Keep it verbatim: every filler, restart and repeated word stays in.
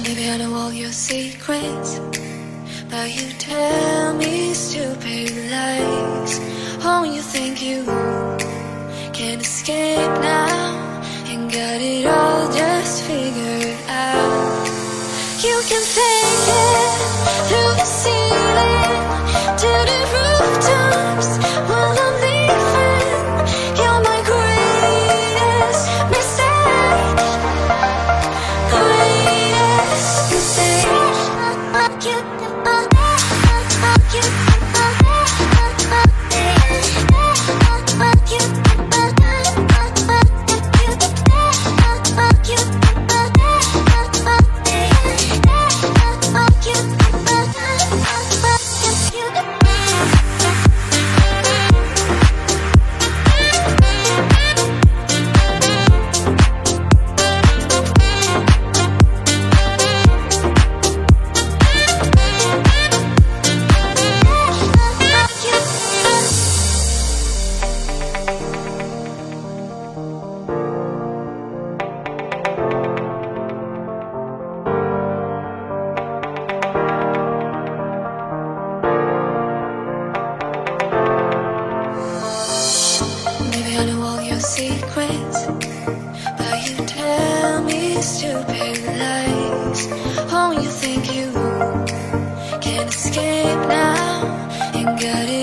Maybe I know all your secrets, but you tell me stupid lies. Oh, you think you can escape now and got it all just figured out. You can fake it through the ceiling to the rooftops while I'm leaving. You're my greatest mistake, greatest mistake. I know all your secrets, but you tell me stupid lies. Oh, you think you can escape now and got it